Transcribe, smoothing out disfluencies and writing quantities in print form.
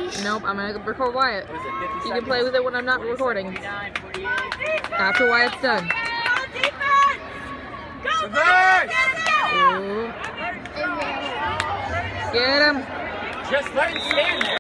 Nope, I'm gonna record Wyatt. You can play with it when I'm not recording. After Wyatt's done. Ooh. Get him! Just let him stand there.